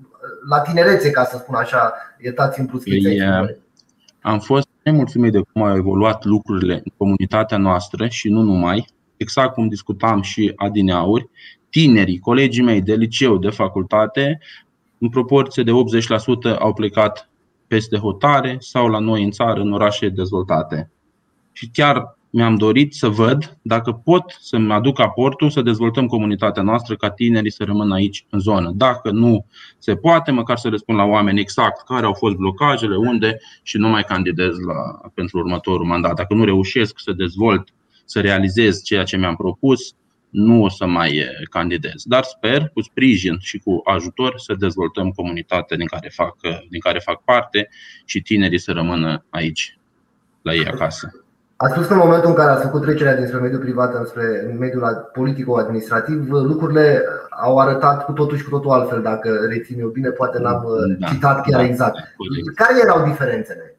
la tinerețe, ca să spun așa, iertați-mi bruschița. Am fost nemulțumit de cum au evoluat lucrurile în comunitatea noastră și nu numai, exact cum discutam și adineauri. Tinerii, colegii mei de liceu, de facultate, în proporție de optzeci la sută au plecat peste hotare sau la noi în țară, în orașe dezvoltate. Și chiar mi-am dorit să văd dacă pot să-mi aduc aportul să dezvoltăm comunitatea noastră, ca tinerii să rămână aici în zonă. Dacă nu se poate, măcar să răspund la oameni exact care au fost blocajele, unde, și nu mai candidez la, pentru următorul mandat. Dacă nu reușesc să dezvolt, să realizez ceea ce mi-am propus, nu o să mai candidez. Dar sper, cu sprijin și cu ajutor, să dezvoltăm comunitatea din care fac, din care fac parte și tinerii să rămână aici, la ei acasă. Ați spus că în momentul în care ați făcut trecerea dinspre mediul privat înspre mediul politico-administrativ, lucrurile au arătat cu totul și cu totul altfel, dacă rețin eu bine, poate n-am da, citat chiar da, exact. Da, care erau diferențele?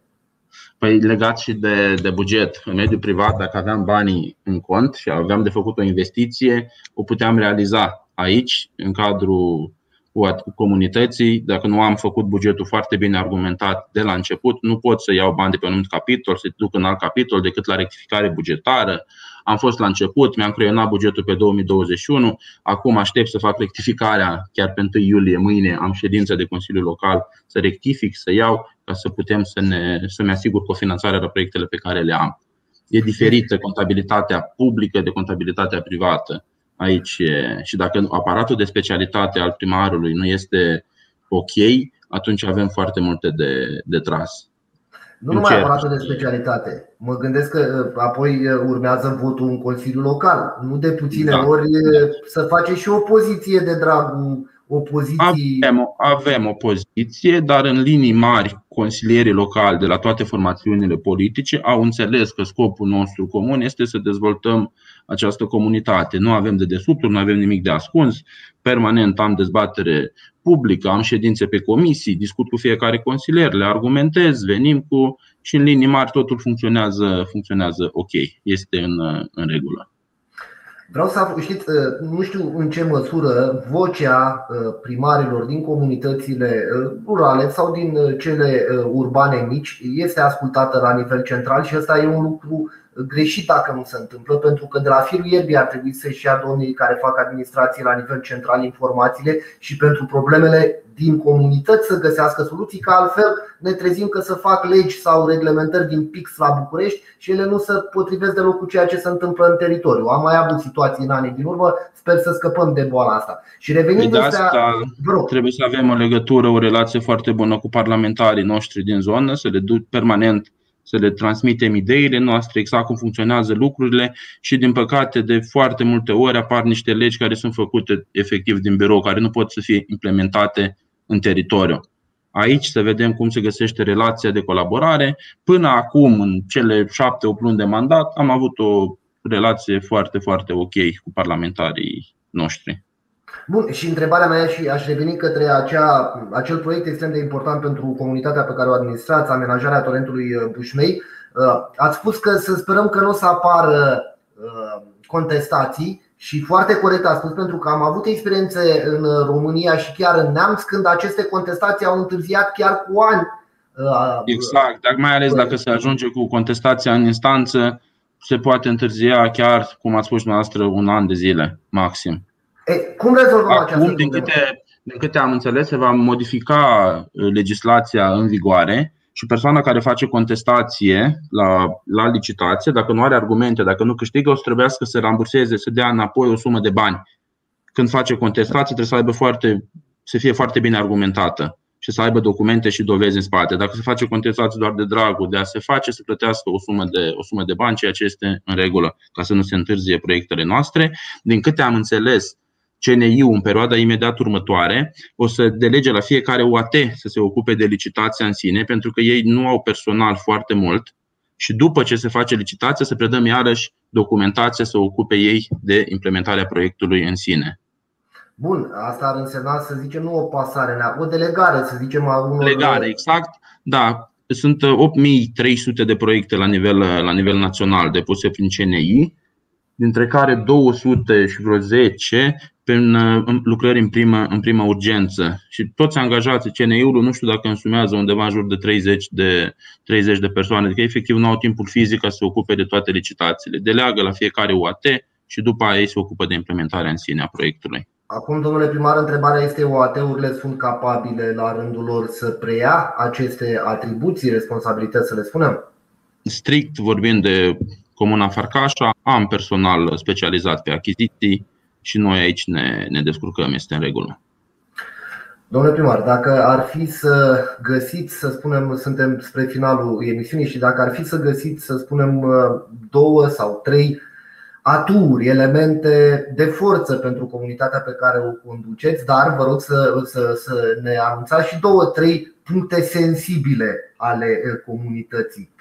Păi legat și de, de buget. În mediul privat, dacă aveam banii în cont și aveam de făcut o investiție, o puteam realiza aici, în cadrul comunității. Dacă nu am făcut bugetul foarte bine argumentat de la început, nu pot să iau bani de pe un anumit capitol, să duc în alt capitol decât la rectificare bugetară. Am fost la început, mi-am creionat bugetul pe două mii douăzeci și unu. Acum aștept să fac rectificarea chiar pe întâi iulie, mâine am ședință de Consiliul Local, să rectific, să iau, ca să putem să ne, să-mi asigur cofinanțarea la proiectele pe care le am. E diferită contabilitatea publică de contabilitatea privată aici. Și dacă aparatul de specialitate al primarului nu este ok, atunci avem foarte multe de, de tras. Nu numai aparatul de specialitate. Mă gândesc că apoi urmează votul în Consiliul Local. Nu de puține da, ori da. Să face și opoziție de dragul opoziției. Avem, avem opoziție, dar în linii mari consilierii locali de la toate formațiunile politice au înțeles că scopul nostru comun este să dezvoltăm această comunitate. Nu avem de desubturi, nu avem nimic de ascuns. Permanent am dezbatere publică, am ședințe pe comisii, discut cu fiecare consilier, le argumentez, venim cu și în linii mari totul funcționează, funcționează ok, este în, în regulă. Vreau să știți, nu știu în ce măsură vocea primarilor din comunitățile rurale sau din cele urbane mici este ascultată la nivel central și ăsta e un lucru greșit dacă nu se întâmplă, pentru că de la firul ierbii ar trebui să-și ia domnii care fac administrație la nivel central informațiile și pentru problemele din comunități să găsească soluții, că altfel ne trezim că să fac legi sau reglementări din pix la București și ele nu se potrivesc deloc cu ceea ce se întâmplă în teritoriu. Am mai avut situații în anii din urmă, sper să scăpăm de boala asta. Și revenind de asta trebuie să avem o legătură, o relație foarte bună cu parlamentarii noștri din zonă, să le duc permanent, să le transmitem ideile noastre, exact cum funcționează lucrurile și din păcate de foarte multe ori apar niște legi care sunt făcute efectiv din birou, care nu pot să fie implementate în teritoriu. Aici să vedem cum se găsește relația de colaborare. Până acum, în cele șapte opt luni de mandat, am avut o relație foarte, foarte ok cu parlamentarii noștri. Bun, și întrebarea mea, și aș reveni către acea, acel proiect extrem de important pentru comunitatea pe care o administrați, amenajarea torentului Bușmei. Ați spus că să sperăm că nu o să apară contestații și foarte corect ați spus, pentru că am avut experiențe în România și chiar în Neamț când aceste contestații au întârziat chiar cu ani. Exact, dar mai ales dacă se ajunge cu contestația în instanță, se poate întârzia chiar, cum ați spus dumneavoastră, un an de zile maxim. Ei, cum rezolvăm Acum, această din câte, din câte am înțeles, se va modifica legislația în vigoare și persoana care face contestație la, la licitație, dacă nu are argumente, dacă nu câștigă, o să trebuiască să ramburseze, să dea înapoi o sumă de bani. Când face contestație, trebuie să aibă foarte, să fie foarte bine argumentată și să aibă documente și dovezi în spate. Dacă se face contestație doar de dragul de a se face, să plătească o sumă de, o sumă de bani, ceea ce este în regulă, ca să nu se întârzie proiectele noastre. Din câte am înțeles, C N I-ul în perioada imediat următoare o să delege la fiecare U A T să se ocupe de licitația în sine, pentru că ei nu au personal foarte mult și după ce se face licitația să predăm iarăși documentația să ocupe ei de implementarea proiectului în sine. Bun, asta ar însemna, să zicem, nu o pasare, o delegare, să zicem, a unor... Delegare, exact, da. Sunt opt mii trei sute de proiecte la nivel, la nivel național depuse prin C N I, dintre care două sute și vreo zece prin lucrări în primă, în primă urgență. Și toți angajații C N I-ului, nu știu dacă însumează undeva în jur de treizeci de, treizeci de persoane, adică efectiv nu au timpul fizic ca să se ocupe de toate licitațiile. Deleagă la fiecare U A T și după aia ei se ocupă de implementarea în sine a proiectului. Acum, domnule primar, întrebarea este: U A T-urile sunt capabile la rândul lor să preia aceste atribuții, responsabilități, să le spunem? Strict vorbind de Comuna Farcașa, am personal specializat pe achiziții și noi aici ne, ne descurcăm, este în regulă. Domnule primar, dacă ar fi să găsiți, să spunem, suntem spre finalul emisiunii, și dacă ar fi să găsiți, să spunem, două sau trei aturi, elemente de forță pentru comunitatea pe care o conduceți, dar vă rog să, să, să ne anunțați și două, trei puncte sensibile ale comunității.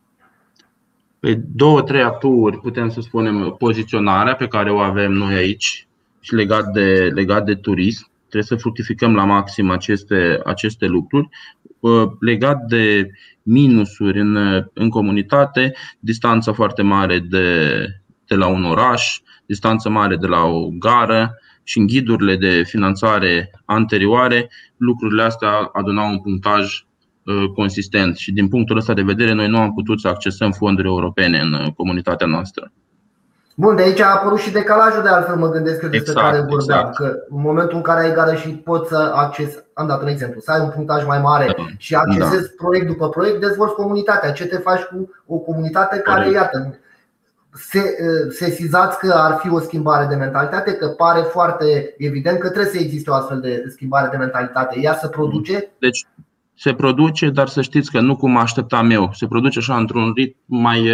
Pe două, trei aturi putem să spunem poziționarea pe care o avem noi aici și legat de, legat de turism. Trebuie să fructificăm la maxim aceste, aceste lucruri. Legat de minusuri în, în comunitate, distanța foarte mare de, de la un oraș, distanță mare de la o gară și în ghidurile de finanțare anterioare, lucrurile astea adunau un punctaj consistent și din punctul ăsta de vedere noi nu am putut să accesăm fonduri europene în comunitatea noastră. Bun, de aici a apărut și decalajul, de altfel mă gândesc eu, despre exact, care vorbeam, exact. Că în momentul în care ai gară și poți să accesi, am dat un exemplu, să ai un punctaj mai mare da. și accesezi da. proiect după proiect, dezvolți comunitatea. Ce te faci cu o comunitate care, Corect. iată, se, sesizați că ar fi o schimbare de mentalitate, că pare foarte evident că trebuie să existe o astfel de schimbare de mentalitate. Ea se produce? Deci se produce, dar să știți că nu cum așteptam eu. Se produce așa într-un ritm mai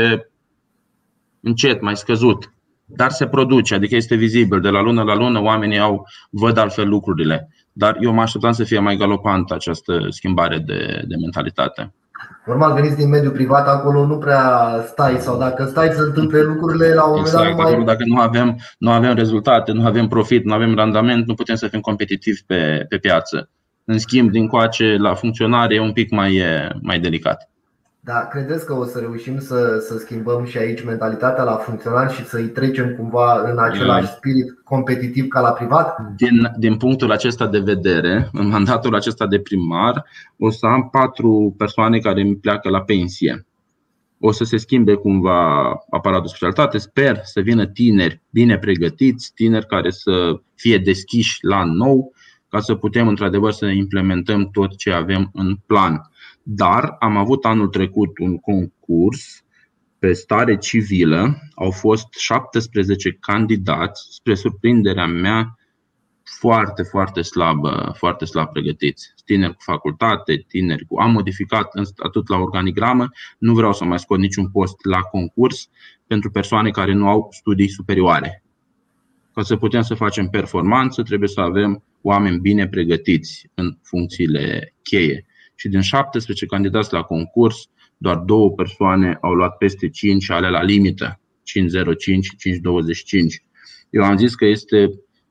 încet, mai scăzut. Dar se produce, adică este vizibil. De la lună la lună oamenii au, văd altfel lucrurile. Dar eu mă așteptam să fie mai galopantă această schimbare de, de mentalitate. Normal, veniți din mediul privat, acolo nu prea stai, sau dacă stai să întâmple lucrurile la un moment exact, dat mai... Dacă nu avem, nu avem rezultate, nu avem profit, nu avem randament, nu putem să fim competitivi pe, pe piață. În schimb, din coace la funcționare e un pic mai, mai delicat. Da, credeți că o să reușim să, să schimbăm și aici mentalitatea la funcționari și să-i trecem cumva în același spirit competitiv ca la privat? Din, din punctul acesta de vedere, în mandatul acesta de primar, o să am patru persoane care îmi pleacă la pensie. O să se schimbe cumva aparatul de specialitate. Sper să vină tineri bine pregătiți, tineri care să fie deschiși la nou, ca să putem într-adevăr să implementăm tot ce avem în plan. Dar am avut anul trecut un concurs pe stare civilă, au fost șaptesprezece candidați, spre surprinderea mea, foarte, foarte slabă, foarte slab pregătiți. Tineri cu facultate, tineri cu... Am modificat atât la organigramă, nu vreau să mai scot niciun post la concurs pentru persoane care nu au studii superioare. Ca să putem să facem performanță, trebuie să avem oameni bine pregătiți în funcțiile cheie. Și din șaptesprezece candidați la concurs, doar două persoane au luat peste cinci, ale la limită, cinci zero cinci, cinci douăzeci și cinci. Eu am zis că este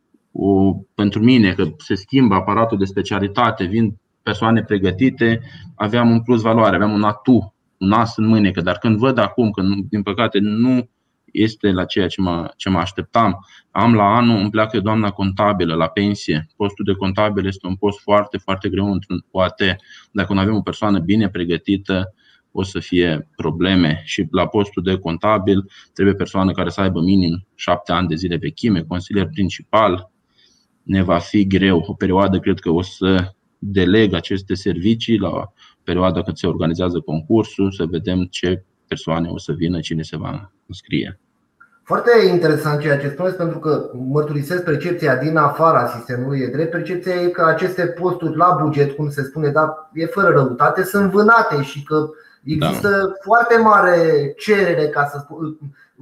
o, pentru mine, că se schimbă aparatul de specialitate, vin persoane pregătite, aveam un plus valoare, aveam un atu, un as în mânecă, dar când văd acum că, din păcate, nu este la ceea ce mă, ce mă așteptam, am la anul, îmi pleacă doamna contabilă la pensie. Postul de contabil este un post foarte, foarte greu într-un O A T. Dacă nu avem o persoană bine pregătită, o să fie probleme. Și la postul de contabil trebuie persoană care să aibă minim șapte ani de zile vechime, consilier principal. Ne va fi greu. O perioadă cred că o să deleg aceste servicii la perioada când se organizează concursul, să vedem ce persoane o să vină, cine se va înscrie. Foarte interesant ceea ce spuneți, pentru că mărturisesc percepția din afara sistemului, e drept. Percepția e că aceste posturi la buget, cum se spune, dar e fără răutate, sunt vânate și că există da. foarte mare cerere, ca să spun,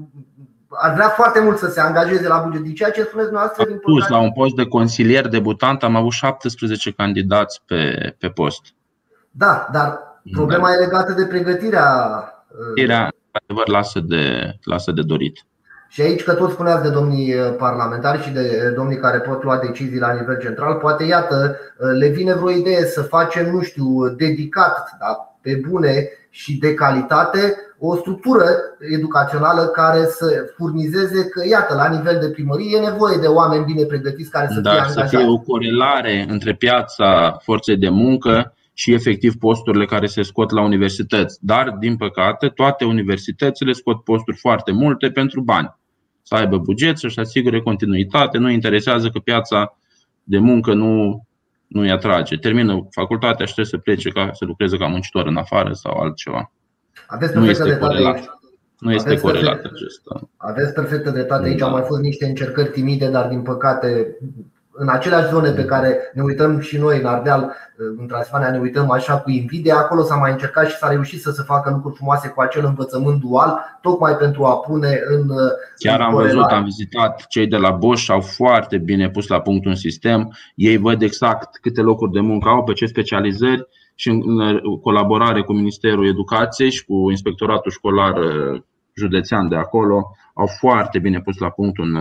ar vrea foarte mult să se angajeze la buget. De ceea ce spuneți noastră, din păcate... La un post de consilier debutant am avut șaptesprezece candidați pe, pe post. Da, dar problema da. e legată de pregătirea. Pregătirea, adevăr, lasă de, lasă de dorit. Și aici, că tot spuneați de domnii parlamentari și de domnii care pot lua decizii la nivel central, poate, iată, le vine vreo idee să facem, nu știu, dedicat, da, pe bune și de calitate, o structură educațională care să furnizeze că, iată, la nivel de primărie e nevoie de oameni bine pregătiți care să da, fie angajați. Să fie o corelare între piața forței de muncă și efectiv posturile care se scot la universități. Dar, din păcate, toate universitățile scot posturi foarte multe pentru bani. Să aibă buget, să-și asigure continuitate, nu interesează că piața de muncă nu, nu îi atrage. Termină facultatea și trebuie să plece ca, să lucreze ca muncitor în afară sau altceva. Aveți nu este corelat. Nu este corelat acesta. Aveți perfectă dreptate. Aici da. au mai fost niște încercări timide, dar din păcate în aceleași zone pe care ne uităm și noi în Ardeal, în Transilvania, ne uităm așa cu invidie. Acolo s-a mai încercat și s-a reușit să se facă lucruri frumoase cu acel învățământ dual, tocmai pentru a pune în. Chiar am văzut, am vizitat, cei de la Bosch au foarte bine pus la punct un sistem. Ei văd exact câte locuri de muncă au, pe ce specializări, și în colaborare cu Ministerul Educației și cu Inspectoratul Școlar Județean de acolo, au foarte bine pus la punct un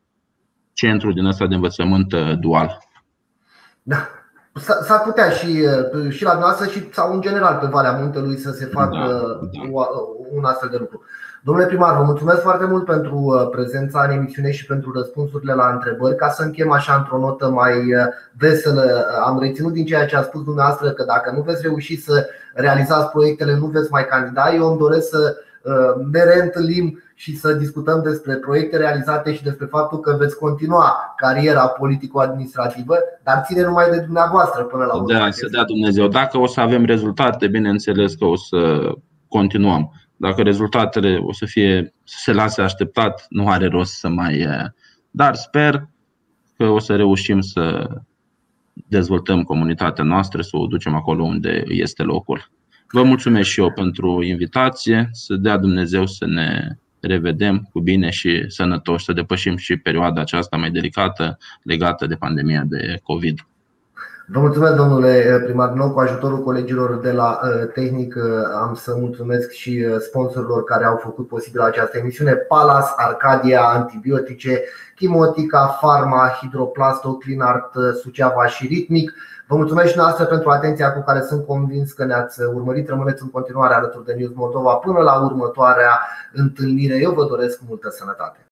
centru din ăsta de învățământ dual. Da. S-ar putea și, și la noastră și, sau în general pe Valea Muntelui să se facă da, da. un astfel de lucru. Domnule primar, vă mulțumesc foarte mult pentru prezența în emisiune și pentru răspunsurile la întrebări. Ca să închem așa într-o notă mai veselă, am reținut din ceea ce a spus dumneavoastră că dacă nu veți reuși să realizați proiectele, nu veți mai candida. Eu îmi doresc să ne reîntâlnim și să discutăm despre proiecte realizate și despre faptul că veți continua cariera politico-administrativă, dar ține numai de dumneavoastră până la urmă. Da, să dea Dumnezeu. Dacă o să avem rezultate, bineînțeles că o să continuăm. Dacă rezultatele o să fie să se lase așteptat, nu are rost să mai. Dar sper că o să reușim să dezvoltăm comunitatea noastră, să o ducem acolo unde este locul. Vă mulțumesc și eu pentru invitație. Să dea Dumnezeu să ne revedem cu bine și sănătoși, să depășim și perioada aceasta mai delicată legată de pandemia de COVID. Vă mulțumesc, domnule primar. Nou, cu ajutorul colegilor de la tehnic, am să mulțumesc și sponsorilor care au făcut posibil această emisiune: Palas, Arcadia Antibiotice, Chimotica, Pharma, Hidroplasto, Clinart Suceava și Ritmic. Vă mulțumesc și noastră pentru atenția cu care sunt convins că ne-ați urmărit. Rămâneți în continuare alături de News Moldova până la următoarea întâlnire. Eu vă doresc multă sănătate.